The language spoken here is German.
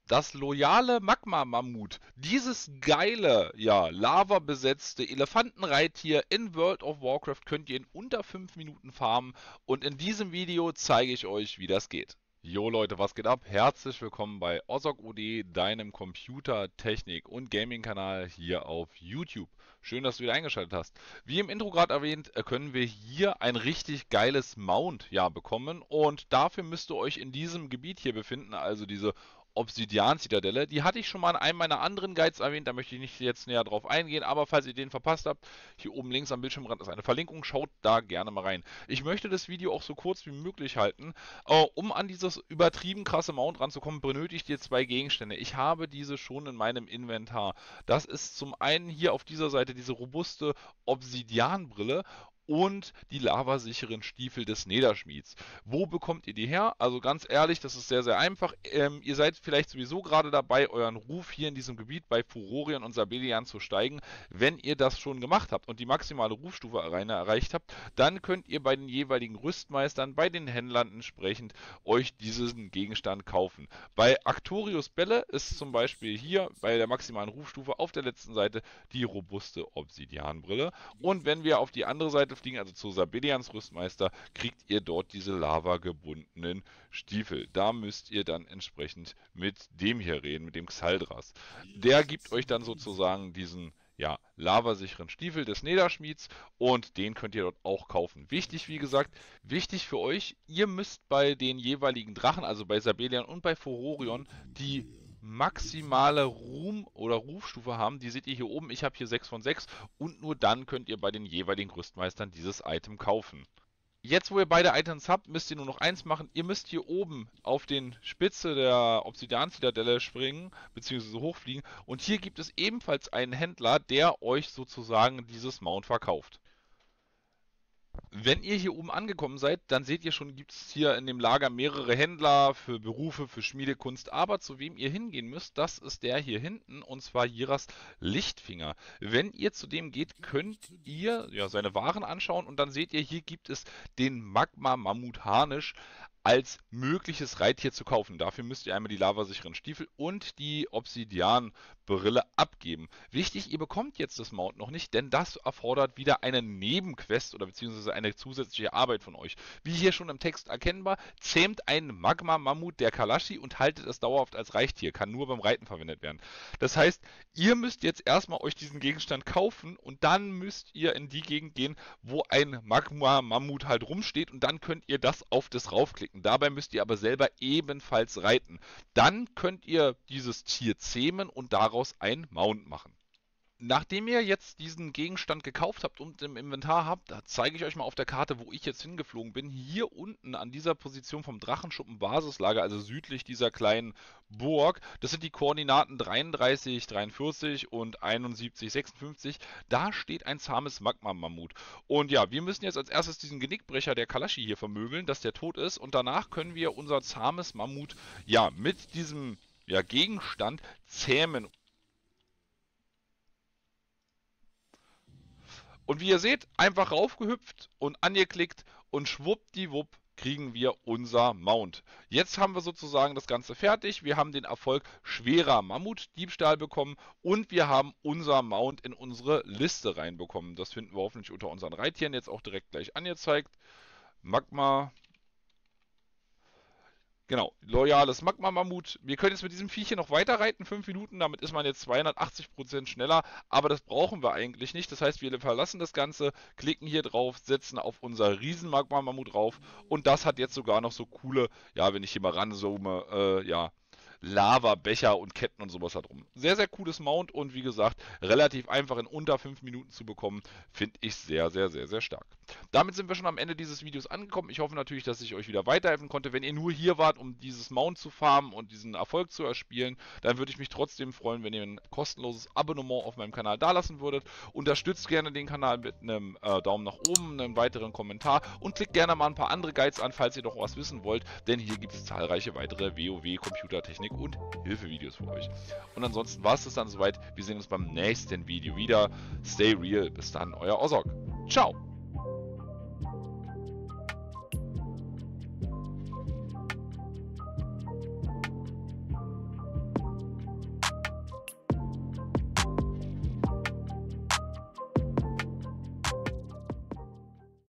Das loyale Magma-Mammut, dieses geile, ja, lavabesetzte Elefantenreittier in World of Warcraft könnt ihr in unter 5 Minuten farmen und in diesem Video zeige ich euch, wie das geht. Jo Leute, was geht ab? Herzlich willkommen bei OSOC.OD, deinem Computer-, Technik- und Gaming-Kanal hier auf YouTube. Schön, dass du wieder eingeschaltet hast. Wie im Intro gerade erwähnt, können wir hier ein richtig geiles Mount ja bekommen und dafür müsst ihr euch in diesem Gebiet hier befinden, also diese Obsidian-Zitadelle. Die hatte ich schon mal in einem meiner anderen Guides erwähnt, da möchte ich nicht jetzt näher drauf eingehen, aber falls ihr den verpasst habt, hier oben links am Bildschirmrand ist eine Verlinkung, schaut da gerne mal rein. Ich möchte das Video auch so kurz wie möglich halten. Um an dieses übertrieben krasse Mount ranzukommen, benötigt ihr zwei Gegenstände. Ich habe diese schon in meinem Inventar. Das ist zum einen hier auf dieser Seite diese robuste Obsidianbrille und die lavasicheren Stiefel des Nederschmieds. Wo bekommt ihr die her? Also ganz ehrlich, das ist sehr, sehr einfach. Ihr seid vielleicht sowieso gerade dabei, euren Ruf hier in diesem Gebiet bei Furorion und Sabellian zu steigen. Wenn ihr das schon gemacht habt und die maximale Rufstufe erreicht habt, dann könnt ihr bei den jeweiligen Rüstmeistern, bei den Händlern entsprechend euch diesen Gegenstand kaufen. Bei Arctorius Bälle ist zum Beispiel hier bei der maximalen Rufstufe auf der letzten Seite die robuste Obsidianbrille. Und wenn wir auf die andere Seite fliegen, also zu Sabellians Rüstmeister, kriegt ihr dort diese lavagebundenen Stiefel. Da müsst ihr dann entsprechend mit dem hier reden, mit dem Xaldras. Der gibt euch dann sozusagen diesen ja, lavasicheren Stiefel des Nederschmieds und den könnt ihr dort auch kaufen. Wichtig, wie gesagt, wichtig für euch, ihr müsst bei den jeweiligen Drachen, also bei Sabellian und bei Furorion, die maximale Ruhm- oder Rufstufe haben. Die seht ihr hier oben. Ich habe hier 6 von 6 und nur dann könnt ihr bei den jeweiligen Rüstmeistern dieses Item kaufen. Jetzt, wo ihr beide Items habt, müsst ihr nur noch eins machen. Ihr müsst hier oben auf den Spitze der Obsidian-Zitadelle springen, beziehungsweise hochfliegen. Und hier gibt es ebenfalls einen Händler, der euch sozusagen dieses Mount verkauft. Wenn ihr hier oben angekommen seid, dann seht ihr schon, gibt es hier in dem Lager mehrere Händler für Berufe, für Schmiedekunst. Aber zu wem ihr hingehen müsst, das ist der hier hinten, und zwar Jiras Lichtfinger. Wenn ihr zu dem geht, könnt ihr ja, seine Waren anschauen und dann seht ihr, hier gibt es den Magma-Mammut Harnisch als mögliches Reittier zu kaufen. Dafür müsst ihr einmal die lavasicheren Stiefel und die Obsidian-Brille abgeben. Wichtig, ihr bekommt jetzt das Mount noch nicht, denn das erfordert wieder eine Nebenquest oder beziehungsweise eine zusätzliche Arbeit von euch. Wie hier schon im Text erkennbar, zähmt ein Magma-Mammut der Kalashi und haltet es dauerhaft als Reittier, kann nur beim Reiten verwendet werden. Das heißt, ihr müsst jetzt erstmal euch diesen Gegenstand kaufen und dann müsst ihr in die Gegend gehen, wo ein Magma-Mammut halt rumsteht und dann könnt ihr das auf das raufklicken. Dabei müsst ihr aber selber ebenfalls reiten. Dann könnt ihr dieses Tier zähmen und daraus ein Mount machen. Nachdem ihr jetzt diesen Gegenstand gekauft habt und im Inventar habt, da zeige ich euch mal auf der Karte, wo ich jetzt hingeflogen bin. Hier unten an dieser Position vom Drachenschuppen Basislager, also südlich dieser kleinen Burg, das sind die Koordinaten 33, 43 und 71, 56. Da steht ein zahmes Magma-Mammut. Und ja, wir müssen jetzt als erstes diesen Genickbrecher der Kalashi hier vermöbeln, dass der tot ist. Und danach können wir unser zahmes Mammut ja mit diesem ja, Gegenstand zähmen. Und wie ihr seht, einfach raufgehüpft und angeklickt und schwuppdiwupp kriegen wir unser Mount. Jetzt haben wir sozusagen das Ganze fertig. Wir haben den Erfolg schwerer Mammutdiebstahl bekommen und wir haben unser Mount in unsere Liste reinbekommen. Das finden wir hoffentlich unter unseren Reittieren jetzt auch direkt gleich angezeigt. Magma, genau, loyales Magma-Mammut. Wir können jetzt mit diesem Viech hier noch weiter reiten, 5 Minuten, damit ist man jetzt 280% schneller, aber das brauchen wir eigentlich nicht. Das heißt, wir verlassen das Ganze, klicken hier drauf, setzen auf unser Riesen-Magma-Mammut drauf und das hat jetzt sogar noch so coole, ja, wenn ich hier mal ranzoome, ja, Lava-Becher und Ketten und sowas da drum. Sehr, sehr cooles Mount und wie gesagt, relativ einfach in unter 5 Minuten zu bekommen, finde ich sehr, sehr, sehr, sehr stark. Damit sind wir schon am Ende dieses Videos angekommen. Ich hoffe natürlich, dass ich euch wieder weiterhelfen konnte. Wenn ihr nur hier wart, um dieses Mount zu farmen und diesen Erfolg zu erspielen, dann würde ich mich trotzdem freuen, wenn ihr ein kostenloses Abonnement auf meinem Kanal dalassen würdet. Unterstützt gerne den Kanal mit einem Daumen nach oben, einem weiteren Kommentar und klickt gerne mal ein paar andere Guides an, falls ihr noch was wissen wollt, denn hier gibt es zahlreiche weitere WoW, Computertechnik und Hilfevideos für euch. Und ansonsten war es das dann soweit. Wir sehen uns beim nächsten Video wieder. Stay real. Bis dann, euer Ozok. Ciao.